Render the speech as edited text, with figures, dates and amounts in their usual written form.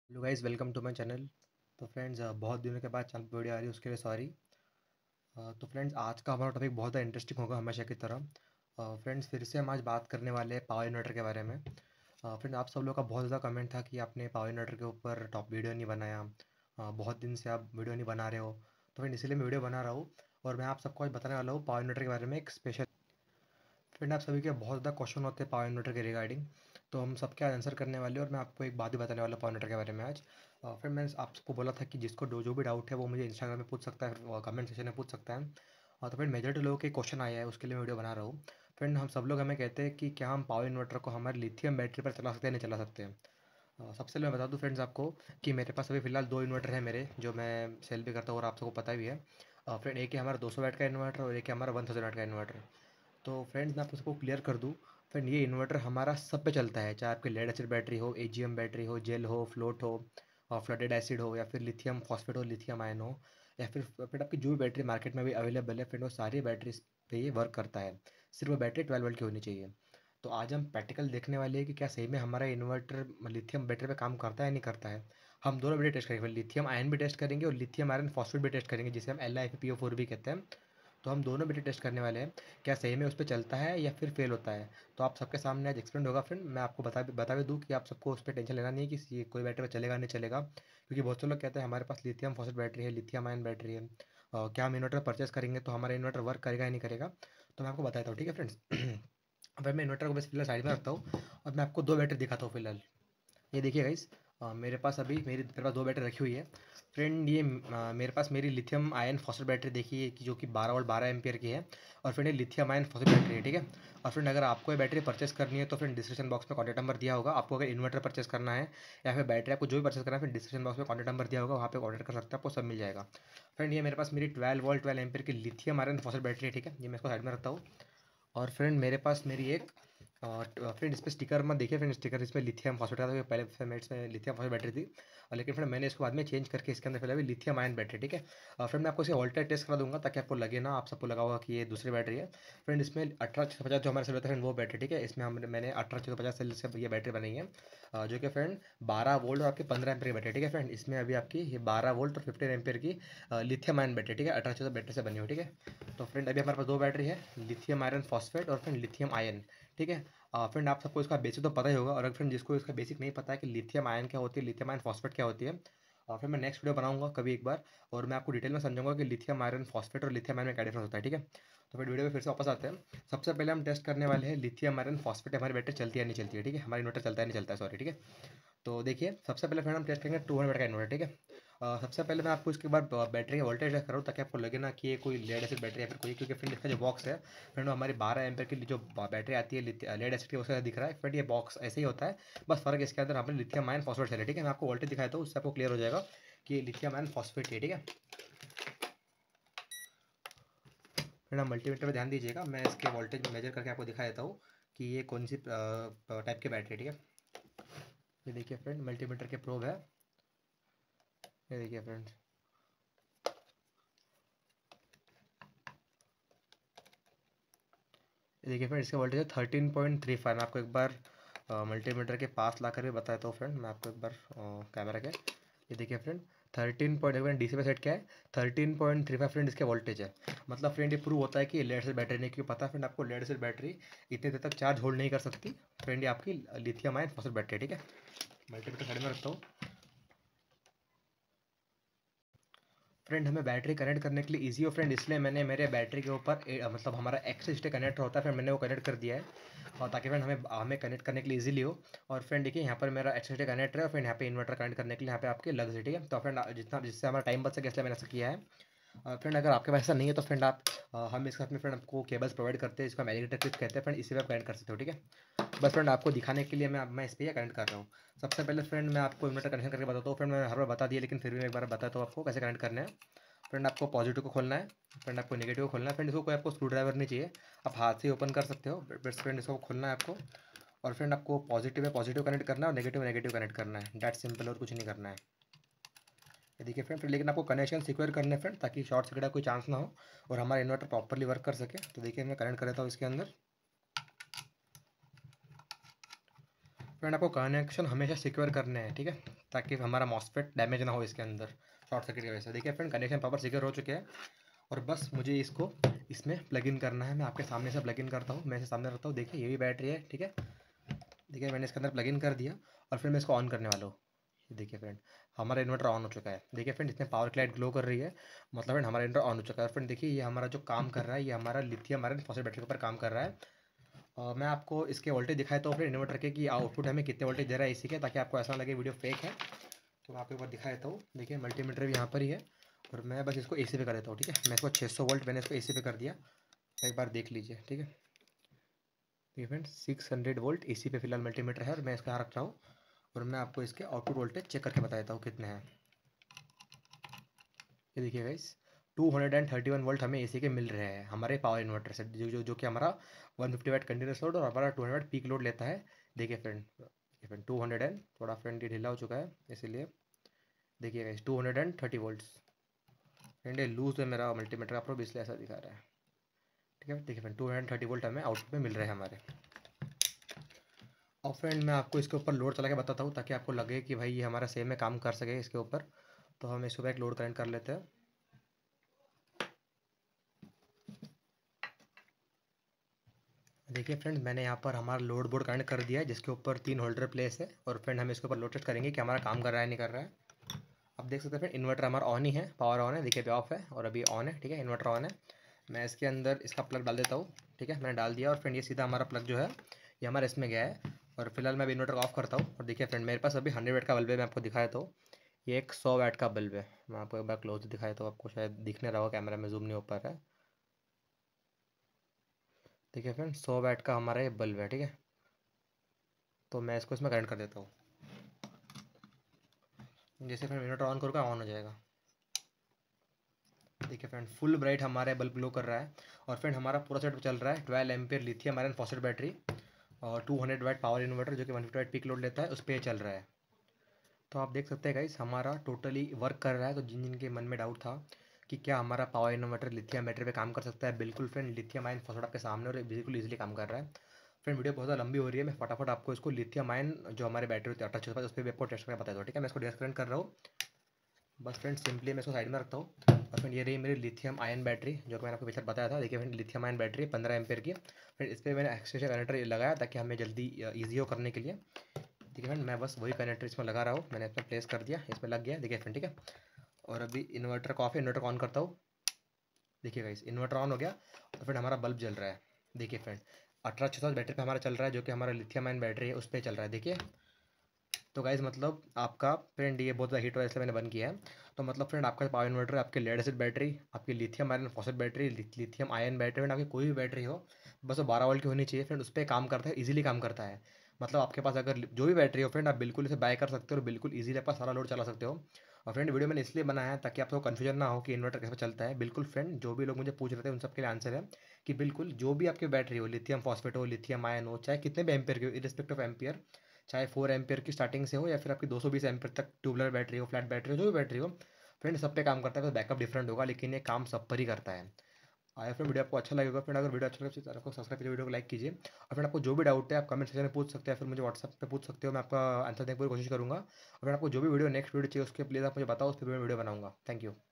Hello guys, welcome to my channel. तो friends, बहुत दिनों के बाद चैनल पर वीडियो आ रही है, उसके लिए सॉरी। तो फ्रेंड्स, आज का हमारा टॉपिक बहुत इंटरेस्टिंग होगा हमेशा की तरह। फ्रेंड्स, फिर से हम आज बात करने वाले हैं पावर इन्वर्टर के बारे में। फ्रेंड, आप सब लोग का बहुत ज़्यादा कमेंट था कि आपने पावर इन्वर्टर के ऊपर टॉप वीडियो नहीं बनाया। बहुत दिन से आप वीडियो नहीं बना रहे हो। तो फ्रेंड, इसीलिए मैं वीडियो बना रहा हूँ। और मैं आप सबको आज बताने वाला हूँ पावर इन्वर्टर के बारे में एक स्पेशल। फ्रेंड, आप सभी के बहुत ज़्यादा क्वेश्चन होते हैं पावर इन्वर्टर के रिगार्डिंग। तो हम सबके आज आंसर करने वाले हैं और मैं आपको एक बात भी बताने वाला हूँ पावर इन्वर्टर के बारे में आज। फिर मैंने आप सबको बोला था कि जिसको जो भी डाउट है वो मुझे इंस्टाग्राम में पूछ सकता है, कमेंट सेक्शन में पूछ सकता है। तो फ्रेंड, मेजॉरिटी लोगों के क्वेश्चन आया है, उसके लिए मैं वीडियो बना रहा हूँ। फ्रेंड, हम सब लोग हमें कहते हैं कि क्या हम पावर इन्वर्टर को हमारे लिथियम बैटरी पर चला सकते हैं, नहीं चला सकते हैं। सबसे पहले मैं बता दूं फ्रेंड्स आपको कि मेरे पास अभी फ़िलहाल दो इन्वर्टर है मेरे, जो मैं सेल भी करता हूँ और आप सबको पता भी है। फ्रेंड, एक है हमारा 200 वाट का इन्वर्टर और एक है हमारा 1000 वाट का इन्वर्टर। तो फ्रेंड्स, मैं आपको सबको क्लियर कर दूँ। फ्रेंड, ये इन्वर्टर हमारा सब पे चलता है, चाहे आपकी लेड एसिड बैटरी हो, एजीएम बैटरी हो, जेल हो, फ्लोट हो, और फ्लडेड एसिड हो, या फिर लिथियम फॉस्फेट हो, लिथियम आयन हो, या फिर आपकी जो भी बैटरी मार्केट में भी अवेलेबल है फ्रेंड, वो सारी बैटरीज पे ये वर्क करता है। सिर्फ वो बैटरी 12 वोल्ट की होनी चाहिए। तो आज हम प्रैक्टिकल देखने वाले हैं कि क्या सही में हमारा इन्वर्टर लिथियम बैटरी पे काम करता है नहीं करता है। हम दोनों बैटरी टेस्ट करेंगे, लिथियम आयन भी टेस्ट करेंगे और लिथियम आयरन फॉस्फेट भी टेस्ट करेंगे, जिसे हम LiFePO4 भी कहते हैं। तो हम दोनों बैटरी टेस्ट करने वाले हैं, क्या सही में उस पर चलता है या फिर फेल होता है। तो आप सबके सामने आज एक्सपेरिमेंट होगा फ्रेंड। मैं आपको बता भी दूँ कि आप सबको उस पर टेंशन लेना नहीं है कि ये कोई बैटरी पर चलेगा नहीं चलेगा, क्योंकि बहुत से लोग कहते हैं हमारे पास लिथियम फॉस्फेट बैटरी है, लिथियम आयन बैटरी है, क्या हम इन्वर्टर परचेस करेंगे तो हमारा इन्वर्टर वर्क करेगा या नहीं करेगा। तो मैं आपको बताता हूँ, ठीक है फ्रेंड्स। अब मैं इन्वर्टर को बस फिलहाल साइड में रखता हूँ और मैं आपको दो बैटरी दिखाता हूँ फिलहाल। ये देखिए गाइस, मेरे पास दो बैटरी रखी हुई है। फ्रेंड, ये मेरे पास मेरी लिथियम आयन फॉस्फेट बैटरी देखिए कि जो कि 12 वोल्ट 12 एम्पियर की है। और फ्रेंड, ये लिथियम आयन फॉस्फेट बैटरी है, ठीक है। और फ्रेंड, अगर आपको ये बैटरी परचेस करनी है तो फ्रेंड डिस्क्रिप्शन बॉक्स में कॉन्टैक्ट नंबर दिया होगा। आपको अगर इन्वर्टर परचेस करना है या फिर बैटरी आपको जो भी परचेस करना है, फिर डिस्क्रिप्शन बॉक्स में कॉन्टैक्ट नंबर दिया होगा, वहाँ पे ऑर्डर कर सकते हैं, आपको सब मिल जाएगा। फ्रेंड, ये मेरे पास मेरी 12 वोल्ट 12 एम्पियर की लिथियम आयरन फॉस्फेट बैटरी है, ठीक है। ये मैं इसको साइड में रखता हूँ। और फ्रेंड, मेरे पास मेरी एक फ्रेंड, इस पर स्टिकर मत देखिए फ्रेंड, स्टिकर इसमें लिथियम फॉस्फेट था, तो पहले से मेरे इसमें लिथियम फॉस्फेट बैटरी थी। लेकिन फ्रेंड, मैंने इसको बाद में चेंज करके इसके अंदर फिलहाल भी लिथियम आयन बैटरी, ठीक है। फ्रेंड, मैं आपको इसे वोल्टेज टेस्ट करा दूंगा ताकि आपको लगे ना, आप सबको लगा होगा कि ये दूसरी बैटरी है। फ्रेंड, इसमें 1850 जो हमारे सेल होता है फ्रेंड, वो बैटरी, ठीक है। इसमें मैंने 1850 सेल से ये बैटरी बनाई है, जो कि फ्रेंड 12 वोल्ट और आपकी 15 एम्पियर की बैटरी, ठीक है फ्रेंड। इसमें अभी आपकी ये 12 वोल्ट और 15 एम्पियर की लिथियम आयन बैटरी, ठीक है, 1850 बैटरी से बनी हुई, ठीक है। तो फ्रेंड, अभी हमारे पास दो बैटरी है, लिथियम आयरन फॉस्फेट और फ्रेंड लिथियम आयन, ठीक है। फ्रेंड, आप सबको इसका बेसिक तो पता ही होगा, और अगर फ्रेंड जिसको इसका बेसिक नहीं पता है कि लिथियम आयन क्या होती है, लिथियम आयन फॉस्फेट क्या होती है, और फिर मैं नेक्स्ट वीडियो बनाऊंगा कभी एक बार, और मैं आपको डिटेल में समझाऊंगा कि लिथियम आयरन फॉस्फेट और लिथियम आयन में क्या डिफरेंस होता है, ठीक है। तो फिर वीडियो में फिर से वापस आते हैं। सबसे पहले हम टेस्ट करने वाले हैं लिथियम आयरन फॉस्फेट हमारी बैटरी चलती है नहीं चलती है, ठीक है, हमारी इन्वर्टर चलता है नहीं चलता है, सॉरी, ठीक है। तो देखिए, सबसे पहले फ्रेंड हम टेस्ट करेंगे 200 वाट का इन्वर्टर, ठीक है। सबसे पहले मैं आपको इसके बाद बैटरी का वोल्टेज टेस्ट करूँ ताकि आपको लगे ना कि ये कोई लेड एसिड बैटरी है फिर कोई, क्योंकि फ्रेंड इसका जो बॉक्स है फ्रेंड, वो हमारी 12 एम्पेयर की जो बैटरी आती है लेड एसिड की, उसका दिख रहा है फ्रेंड, ये बॉक्स ऐसे ही होता है। बस फर्क इसके अंदर हमने लिथियम आयन फॉस्फेट है, ठीक है। मैं आपको वोल्टेज दिखाया था, उससे आपको क्लियर हो जाएगा कि लिथियम आयन फॉस्फेट है, ठीक है। फ्रेंड, आप मल्टीमीटर पर ध्यान दीजिएगा, मैं इसके वोल्टेज मेजर करके आपको दिखा देता हूँ कि ये कौन सी टाइप की बैटरी है, ठीक है। ये देखिए फ्रेंड, मल्टीमीटर के प्रोब है, ये देखिए फ्रेंड। ये देखिए फ्रेंड, इसका वोल्टेज है 13.35। मैं आपको एक बार मल्टीमीटर के पास ला कर भी बताता हूँ फ्रेंड, मैं आपको एक बार कैमरा के, ये देखिए फ्रेंड, 13 डीसी पे सेट क्या है, 13.35 फ्रेंड इसके वोल्टेज है। मतलब फ्रेंड, ये प्रूव होता है कि ये लेड एसिड बैटरी नहीं, क्यों पता है फ्रेंड आपको, लेड एसिड बैटरी इतने देर तक चार्ज होल्ड नहीं कर सकती। फ्रेंड, ये आपकी लिथियम आयन फॉस्फेट बैटरी है, ठीक है। मल्टीमीटर साइड में रखता हूँ। फ्रेंड, हमें बैटरी कनेक्ट करने के लिए ईजी हो फ्रेंड, इसलिए मैंने मेरे बैटरी के ऊपर मतलब हमारा एक्सेस स्टे कनेक्टर होता है फ्रेंड, मैंने वो कनेक्ट कर दिया है, और ताकि फ्रेंड हमें हमें कनेक्ट करने के लिए इजीली हो। और फ्रेंड देखिए, यहाँ पर मेरा एक्सेस स्टे कनेक्टर है, और फ्रेंड यहाँ पे इन्वर्टर कनेक्ट करने के लिए यहाँ पे आपके लग से, ठीक है। तो फ्रेंड, जितना जिससे हमारा टाइम बच सके इसलिए मैंने ऐसा किया है। फ्रेंड, अगर आपके पास ऐसा नहीं है तो फ्रेंड हम इसके साथ में फ्रेंड आपको केबल्स प्रोवाइड करते हैं, इसको हम एलिगेटर क्लिप कहते हैं फ्रेंड, इसी पे आप कनेक्ट कर सकते हो, ठीक है। बस फ्रेंड, आपको दिखाने के लिए मैं इस पर कनेक्ट कर रहा हूँ। सबसे पहले फ्रेंड, मैं आपको इन्वर्टर कनेक्शन करके बताता हूँ फ्रेंड, मैं हर बार बता दिया लेकिन फिर भी मैं एक बार बताता हूँ आपको कैसे कनेक्ट करना है। फ्रेंड, आपको पॉजिटिव को खोलना है, फ्रेंड आपको नेगेटिव को खोलना है। फ्रेंड, इसको कोई आपको स्क्रू ड्राइवर नहीं चाहिए, आप हाथ से ओपन कर सकते हो, बस फ्रेंड इसको खोलना है आपको। और फ्रेंड, आपको पॉजिटिव है पॉजिटिव कनेक्ट करना है और नेगेटिव नेगेटिव कनेक्ट करना है, डैट सिंपल, और कुछ नहीं करना है। ये देखिए फ्रेंड, लेकिन आपको कनेक्शन सिक्योर करना है फ्रेंड, ताकि शॉर्ट सर्किट का कोई चांस ना हो और हमारा इन्वर्टर प्रॉपरली वर्क कर सके। तो देखिए, मैं कनेक्ट कर देता हूँ इसके अंदर। फ्रेंड, आपको कनेक्शन हमेशा सिक्योर करना है, ठीक है। ताकि हमारा मॉसफेट डैमेज ना हो इसके अंदर शॉर्ट सर्किट की वजह से। देखिए फ्रेंड, कनेक्शन प्रॉपर सिक्योर हो चुके हैं और बस मुझे इसको इसमें प्लग इन करना है। मैं आपके सामने से प्लग इन करता हूँ, मैं इसे सामने रखता हूँ। देखिए ये भी बैटरी है, ठीक है। देखिए मैंने इसके अंदर प्लग इन कर दिया और फिर मैं इसको ऑन करने वाला हूँ। देखिए फ्रेंड, हमारा इन्वर्टर ऑन हो चुका है। देखिए फ्रेंड, इसमें पावर की लाइट ग्लो कर रही है, मतलब फ्रेंड हमारा इन्वर्टर ऑन हो चुका है। फ्रेंड देखिए, ये हमारा जो काम कर रहा है, ये हमारा लिथियम आयरन फॉस्फेट बैटरी के ऊपर काम कर रहा है। मैं आपको इसके वोल्टेज दिखाया तो अपने इन्वर्टर के कि आउटपुट हमें कितने वोल्टेज दे रहा है इसी के, ताकि आपको ऐसा लगे वीडियो फेक है। तो मैं आपको एक बार दिखा देता हूँ। देखिए मल्टीमीटर भी यहाँ पर ही है और मैं बस इसको एसी पे कर देता हूँ, ठीक है। मैं इसको 600 वोल्ट मैंने इसको एसी पे कर दिया, एक बार देख लीजिए, ठीक है। देखिए फ्रेंड, 600 वोल्ट एसी पे फिलहाल मल्टीमीटर है और मैं इसका यहाँ रख रहा हूँ और मैं आपको इसके आउटपुट वोल्टेज चेक करके बता देता हूँ कितने हैं। ये देखिए गाइस, 231 वोल्ट हमें एसी के मिल रहे हैं हमारे पावर इन्वर्टर से, जो कि हमारा 150 वाट कंटिन्यूस लोड और हमारा 200 वाट पीक लोड लेता है। देखिए फ्रेंड 200 एंड थोड़ा फ्रेंड ये ढीला हो चुका है इसीलिए। देखिए गाइस 230 वोल्ट्स। फ्रेंड ये लूज है मेरा मल्टीमीटर का प्रोब, इसलिए ऐसा दिखा रहा है, ठीक है। देखिए फ्रेंड 230 वोल्ट हमें आउटपुट में मिल रहे हैं हमारे। और फ्रेंड मैं आपको इसके ऊपर लोड चला के बताता हूँ ताकि आपको लगे कि भाई ये हमारा सेम में काम कर सके इसके ऊपर। तो हम इसके ऊपर एक लोड कनेक्ट कर लेते हैं। देखिए फ्रेंड, मैंने यहाँ पर हमारा लोड बोर्ड कनेक्ट कर दिया है जिसके ऊपर 3 होल्डर प्लेस है और फ्रेंड हम इसके ऊपर लोड टेस्ट करेंगे कि हमारा काम कर रहा है नहीं कर रहा है। अब देख सकते हैं फ्रेंड, इन्वर्टर हमारा ऑन ही है, पावर ऑन है। देखिए अभी ऑफ है और अभी ऑन है, ठीक है। इन्वर्टर ऑन है। मैं इसके अंदर इसका प्लग डाल देता हूँ, ठीक है। मैंने डाल दिया और फ्रेंड ये सीधा हमारा प्लग जो है ये हमारा इसमें गया है। और फिलहाल मैं अभी इन्वर्टर ऑफ करता हूँ और देखिए फ्रेंड, मेरे पास अभी 100 वाट का बल्ब है। मैं आपको दिखाया तो ये एक 100 वाट का बल्ब है। मैं आपको एक बार क्लोज दिखाया तो आपको शायद दिखने रहा होगा, कैमरा में जूम नहीं हो पा रहा है। देखिए फ्रेंड 100 वाट का हमारा ये बल्ब है, ठीक है। तो मैं इसको इसमें कनेक्ट कर देता हूँ। जैसे फ्रेंड इन्वर्टर ऑन करूँगा ऑन हो जाएगा। देखिए फ्रेंड, फुल ब्राइट हमारे बल्ब ग्लो कर रहा है और फ्रेंड हमारा पूरा सेट चल रहा है 12 ampere lithium iron phosphate battery और 200 वाट पावर इन्वर्टर जो कि 150 वाट पीक लोड लेता है, उस पर चल रहा है। तो आप देख सकते हैं गाइस, हमारा टोटली वर्क कर रहा है। तो जिन जिन के मन में डाउट था कि क्या हमारा पावर इन्वर्टर लिथियम बैटरी पे काम कर सकता है, बिल्कुल फ्रेंड, लिथियम आयन फॉस्फेट आपके सामने और बिल्कुल ईजिली काम कर रहा है। फ्रेंड वीडियो बहुत ज़्यादा लंबी हो रही है, मैं फटाफट आपको इसको लिथियम आयन जो हमारे बैटरी होती है 1865 उस पर भी आपको टेस्ट करके बता दो, ठीक है। मैं इसको डिस्कनेक्ट कर रहा हूँ। बस फ्रेंड सिंपली मैं इसको साइड में रखता हूँ और फ्रेंड ये रही मेरी लिथियम आयन बैटरी जो कि मैंने आपको पिछले बताया था। देखिए friend, lithium ion battery 15 ampere की। फ्रेंड इस पर मैंने एक्सटेंशन कनेक्टर लगाया ताकि हमें जल्दी ईजी हो करने के लिए। देखिए फ्रेंड, मैं बस वही कनेक्टर इसमें लगा रहा हूँ, मैंने इसमें प्लेस कर दिया, इसमें लग गया। देखिए फ्रेंड, ठीक है। और अभी इन्वर्टर का ऑफ है, इन्वर्टर को ऑन करता हूँ। देखिए गाइस, इन्वर्टर ऑन हो गया और फिर हमारा बल्ब जल रहा है। देखिए फ्रेंड, 1860 बैटरी पे हमारा चल रहा है जो कि हमारा लिथियम आयन बैटरी है, उस पर चल रहा है। देखिए तो गाइस, मतलब आपका फ्रेंड ये बहुत ज़्यादा हीट हो रहा है इसलिए मैंने बंद किया है। तो मतलब फ्रेंड आपका पावर इन्वर्टर, आपकी लेड एसिड बैटरी, आपकी lithium iron phosphate battery, lithium ion battery, friend आपकी कोई भी बैटरी हो, बस वो 12 वोल्ट की होनी चाहिए फ्रेंड, उस पर काम करता है, ईजिली काम करता है। मतलब आपके पास अगर जो भी बैटरी हो फ्रेंड, आप बिल्कुल इसे बाय कर सकते हो और बिल्कुल ईजिली आपका सारा लोड चला सकते हो। और फ्रेंड वीडियो मैंने इसलिए बनाया है ताकि आपको कन्फ्यूजन ना हो कि इन्वर्टर कैसे चलता है। बिल्कुल फ्रेंड, जो भी लोग मुझे पूछ रहे थे उन सबके लिए आंसर है कि बिल्कुल जो भी आपकी बैटरी हो, लिथियम फॉस्फेट हो, लिथियम आयन हो, चाहे कितने भी एम्पेयर की हो, इरिस्पेक्टिव ऑफ एम्पेयर, चाहे 4 एम्पेयर की स्टार्टिंग से हो या फिर आपकी 220 एम्पेयर तक ट्यूबलर बैटरी हो, फ्लैट बैटरी हो, जो भी बैटरी हो फ्रेंड, सब पे काम करता है। बस बैकअप डिफरेंट होगा लेकिन ये काम सब पर ही करता है। आया फ्रेंड, वीडियो आपको अच्छा लगेगा फ्रेंड। अगर वीडियो अच्छा लगे तो चैनल को सब्सक्राइब कीजिए, वीडियो को लाइक कीजिए। और फ्रेंड आपको जो भी डाउट है आप कमेंट सेक्शन में पूछ सकते हैं, फिर मुझे व्हाट्सएप पे पूछ सकते हो, मैं आपका आंसर देने की पूरी कोशिश करूँगा। और फ्रेंड आपको जो भी वीडियो नेक्स्ट वीडियो चाहिए उसके प्लीज़ आप मुझे बताओ, उस पर वीडियो बनाऊँगा। Thank you.